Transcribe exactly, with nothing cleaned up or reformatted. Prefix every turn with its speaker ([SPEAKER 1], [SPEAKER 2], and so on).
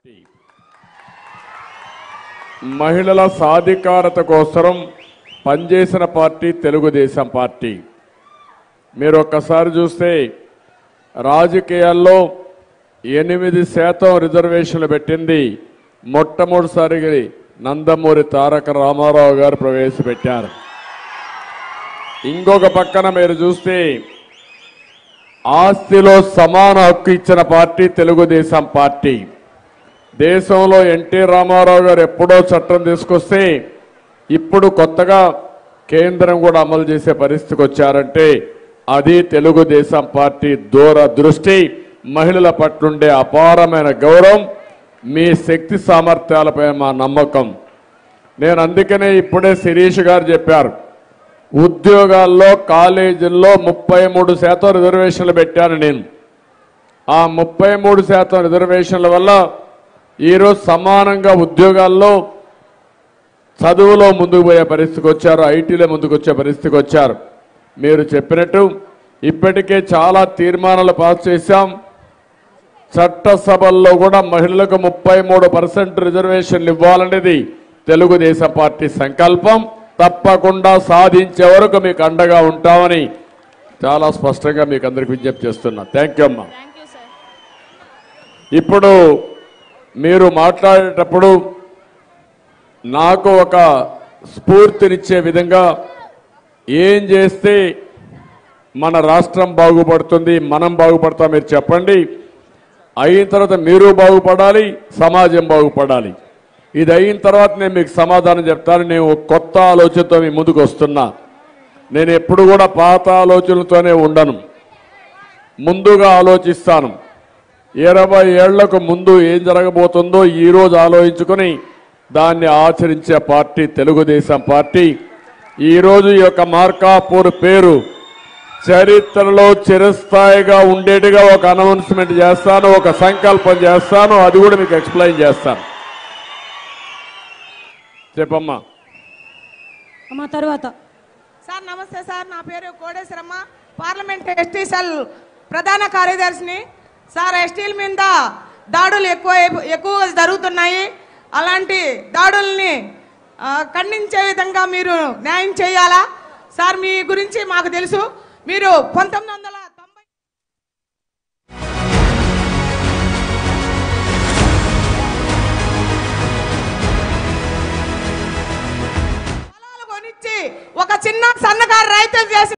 [SPEAKER 1] మహిళల సాధికారత కోసం పనిచేసిన పార్టీ తెలుగుదేశం పార్టీ. మీరు ఒక్కసారి చూస్తే రాజకీయాల్లో ఎనిమిది శాతం రిజర్వేషన్లు పెట్టింది మొట్టమొదటిసారిగా నందమూరి తారక రామారావు గారు ప్రవేశపెట్టారు. ఇంకొక పక్కన మీరు చూస్తే ఆస్తిలో సమాన హక్కు ఇచ్చిన పార్టీ తెలుగుదేశం పార్టీ. దేశంలో ఎన్టీ రామారావు గారు ఎప్పుడో చట్టం తీసుకొస్తే ఇప్పుడు కొత్తగా కేంద్రం కూడా అమలు చేసే పరిస్థితికి వచ్చారంటే అది తెలుగుదేశం పార్టీ దూరదృష్టి, మహిళల పట్లుండే అపారమైన గౌరవం, మీ శక్తి సామర్థ్యాలపై మా నమ్మకం. నేను అందుకనే ఇప్పుడే శిరీష్ గారు చెప్పారు, ఉద్యోగాల్లో కాలేజీల్లో ముప్పై మూడు శాతం రిజర్వేషన్లు పెట్టాను నేను. ఆ ముప్పై మూడు శాతం రిజర్వేషన్ల వల్ల ఈరోజు సమానంగా ఉద్యోగాల్లో చదువులో ముందుకు పోయే పరిస్థితికి వచ్చారు, ఐటీలో ముందుకు వచ్చే పరిస్థితికి వచ్చారు. మీరు చెప్పినట్టు ఇప్పటికే చాలా తీర్మానాలు పాస్ చేశాం. చట్టసభల్లో కూడా మహిళలకు ముప్పై మూడు పర్సెంట్ రిజర్వేషన్లు ఇవ్వాలనేది తెలుగుదేశం పార్టీ సంకల్పం. తప్పకుండా సాధించే వరకు మీకు అండగా ఉంటామని చాలా స్పష్టంగా మీకు అందరికి విజ్ఞప్తి చేస్తున్నా. థ్యాంక్ యూ అమ్మా. ఇప్పుడు మీరు మాట్లాడేటప్పుడు నాకు ఒక స్ఫూర్తినిచ్చే విధంగా ఏం చేస్తే మన రాష్ట్రం బాగుపడుతుంది, మనం బాగుపడతాం మీరు చెప్పండి. అయిన తర్వాత మీరు బాగుపడాలి, సమాజం బాగుపడాలి. ఇది అయిన తర్వాత నేను మీకు సమాధానం చెప్తాను. నేను కొత్త ఆలోచనతో మీ ముందుకు వస్తున్నా. నేను ఎప్పుడు కూడా పాత ఆలోచనలతోనే ఉండను, ముందుగా ఆలోచిస్తాను. ఇరవై ఏళ్లకు ముందు ఏం జరగబోతుందో ఈరోజు ఆలోచించుకొని దాన్ని ఆచరించే పార్టీ తెలుగుదేశం పార్టీ. ఈరోజు ఈ యొక్క మార్కాపూర్ పేరు చరిత్రలో చిరస్థాయిగా ఉండేట్టుగా ఒక అనౌన్స్మెంట్ చేస్తాను, ఒక సంకల్పం చేస్తాను. అది కూడా మీకు ఎక్స్ప్లెయిన్ చేస్తాను. చెప్పమ్మా.
[SPEAKER 2] అమ్మా తర్వాత
[SPEAKER 3] సార్ నమస్తే సార్, నా పేరు కోడేశ్వరమ్మ, పార్లమెంట్ ఎస్టీ సెల్ ప్రధాన కార్యదర్శిని. సార్ ఎస్టీల మీద దాడులు ఎక్కువ ఎక్కువ జరుగుతున్నాయి. అలాంటి దాడుల్ని ఖండించే విధంగా మీరు న్యాయం చేయాలా సార్? మీ గురించి మాకు తెలుసు. మీరు పంతొమ్మిది వందల తొంభై పొలాలు కొనిచ్చి ఒక చిన్న సన్నకారు రైతులు చేసి